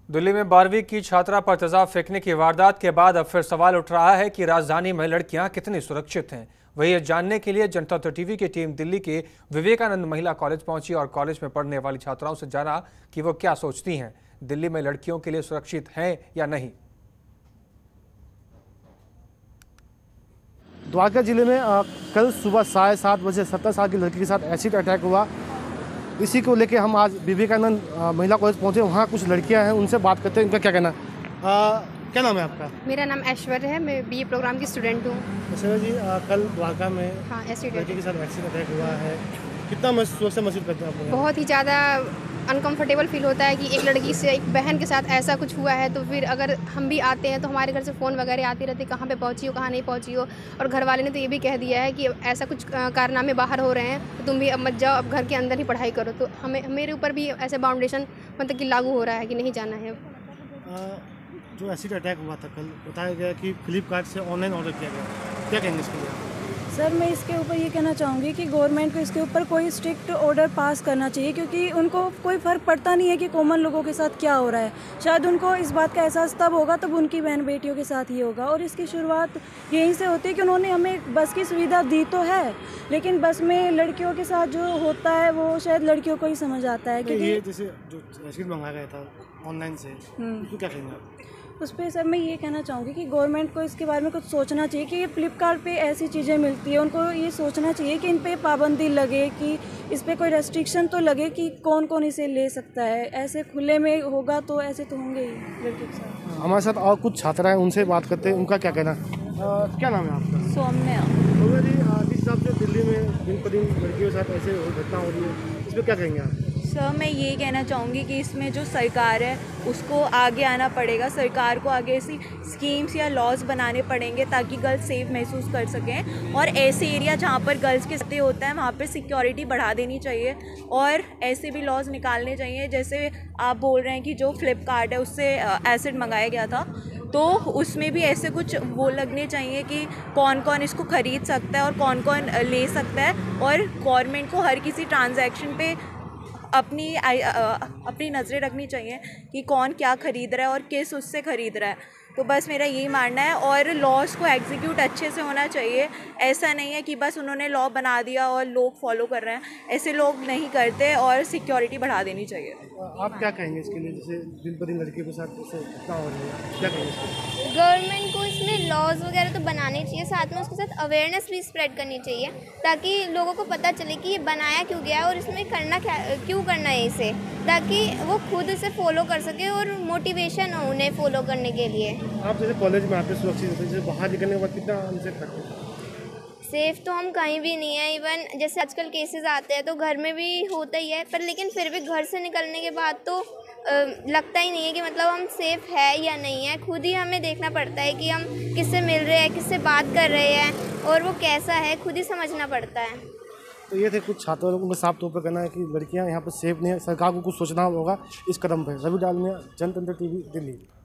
दिल्ली में 12वीं की छात्रा पर तेजाब फेंकने की वारदात के बाद अब फिर सवाल उठ रहा है कि राजधानी में लड़कियां कितनी सुरक्षित हैं। वही ये जानने के लिए जनता दल टीवी की टीम दिल्ली के विवेकानंद महिला कॉलेज पहुंची और कॉलेज में पढ़ने वाली छात्राओं से जाना कि वो क्या सोचती हैं, दिल्ली में लड़कियों के लिए सुरक्षित हैं या नहीं। द्वारका जिले में कल सुबह 7:30 बजे 17 साल की लड़की के साथ एसिड अटैक हुआ। इसी को लेके हम आज विवेकानंद महिला कॉलेज पहुंचे। वहाँ कुछ लड़कियां हैं, उनसे बात करते हैं, उनका क्या कहना। क्या नाम है आपका? मेरा नाम ऐश्वर्य है, मैं बीए प्रोग्राम की स्टूडेंट हूँ। ऐश्वर्य जी, कल द्वारका में एसिड लड़की के साथ एसिड अटैक हुआ है, कितना महसूस करते हैं आप? बहुत ही ज़्यादा अनकंफर्टेबल फील होता है कि एक लड़की से, एक बहन के साथ ऐसा कुछ हुआ है। तो फिर अगर हम भी आते हैं तो हमारे घर से फ़ोन वगैरह आती रहती, कहाँ पे पहुँची हो, कहाँ नहीं पहुँची हो। और घर वाले ने तो ये भी कह दिया है कि ऐसा कुछ कारनामे बाहर हो रहे हैं तो तुम भी अब मत जाओ, अब घर के अंदर ही पढ़ाई करो। तो मेरे ऊपर भी ऐसे बाउंडेशन मतलब कि लागू हो रहा है कि नहीं जाना है। जो एसिड अटैक हुआ था कल, बताया गया कि फ्लिपकार्ट से ऑनलाइन ऑर्डर किया गया, क्या कहेंगे इसके लिए? सर, मैं इसके ऊपर ये कहना चाहूँगी कि गवर्नमेंट को इसके ऊपर कोई स्ट्रिक्ट ऑर्डर पास करना चाहिए, क्योंकि उनको कोई फ़र्क पड़ता नहीं है कि कॉमन लोगों के साथ क्या हो रहा है। शायद उनको इस बात का एहसास तब होगा तब उनकी बहन बेटियों के साथ ही होगा। और इसकी शुरुआत यहीं से होती है कि उन्होंने हमें बस की सुविधा दी तो है, लेकिन बस में लड़कियों के साथ जो होता है वो शायद लड़कियों को ही समझ आता है। क्योंकि ये जैसे जो एसिड मंगाया गया था ऑनलाइन से, तो क्या कहेंगे आप उस पर? सर, मैं ये कहना चाहूँगी कि गवर्नमेंट को इसके बारे में कुछ सोचना चाहिए कि ये फ्लिपकार्ट पे ऐसी चीज़ें मिलती है, उनको ये सोचना चाहिए कि इन पे पाबंदी लगे, कि इस पे कोई रेस्ट्रिक्शन तो लगे कि कौन कौन इसे ले सकता है। ऐसे खुले में होगा तो ऐसे तो होंगे ही लड़के के साथ। हमारे साथ और कुछ छात्रा हैं, उनसे बात करते हैं, उनका क्या कहना। क्या नाम है आपका? सौम्या। जी, जिस हिसाब से दिल्ली में दिन पर दिन लड़कियों के साथ ऐसे घटना हो रही है, इस पर क्या कहेंगे आप? सर, मैं ये कहना चाहूँगी कि इसमें जो सरकार है उसको आगे आना पड़ेगा। सरकार को आगे ऐसी स्कीम्स या लॉज बनाने पड़ेंगे ताकि गर्ल्स सेफ महसूस कर सकें। और ऐसे एरिया जहाँ पर गर्ल्स के साथ होता है वहाँ पर सिक्योरिटी बढ़ा देनी चाहिए और ऐसे भी लॉज निकालने चाहिए। जैसे आप बोल रहे हैं कि जो फ्लिपकार्ट है उससे एसिड मंगाया गया था, तो उसमें भी ऐसे कुछ वो लगने चाहिए कि कौन कौन इसको ख़रीद सकता है और कौन कौन ले सकता है। और गवर्नमेंट को हर किसी ट्रांजैक्शन पे अपनी नज़रें रखनी चाहिए कि कौन क्या ख़रीद रहा है और किस उससे ख़रीद रहा है। तो बस मेरा यही मानना है। और लॉज को एग्जीक्यूट अच्छे से होना चाहिए। ऐसा नहीं है कि बस उन्होंने लॉ बना दिया और लोग फॉलो कर रहे हैं, ऐसे लोग नहीं करते। और सिक्योरिटी बढ़ा देनी चाहिए। आप क्या कहेंगे इसके लिए, जैसे दिन पर दिन लड़कियों के साथ ऐसे घटना हो रही है, क्या कहेंगे इसके लिए? गवर्नमेंट को इसमें लॉज वगैरह तो बनाने चाहिए, साथ में उसके साथ अवेयरनेस भी स्प्रेड करनी चाहिए ताकि लोगों को पता चले कि ये बनाया क्यों गया है और इसमें करना क्या, क्यों करना है इसे, ताकि वो खुद इसे फॉलो कर सके और मोटिवेशन हो उन्हें फॉलो करने के लिए। आप जैसे कॉलेज में आते सुरक्षित होते, जैसे बाहर निकलने के बाद कितना अनसेफ लगता है? सेफ़ तो हम कहीं भी नहीं है। इवन जैसे आजकल केसेस आते हैं तो घर में भी होता ही है, पर लेकिन फिर भी घर से निकलने के बाद तो लगता ही नहीं है कि मतलब हम सेफ़ है या नहीं है। खुद ही हमें देखना पड़ता है कि हम किससे मिल रहे हैं, किससे बात कर रहे हैं और वो कैसा है, खुद ही समझना पड़ता है। तो ये थे कुछ छात्रों लोगों का साफ तौर पर कहना है कि लड़कियां यहाँ पर सेफ नहीं है। सरकार को कुछ सोचना होगा इस कदम पर। रवि डालमिया, जनतंत्र टीवी, दिल्ली।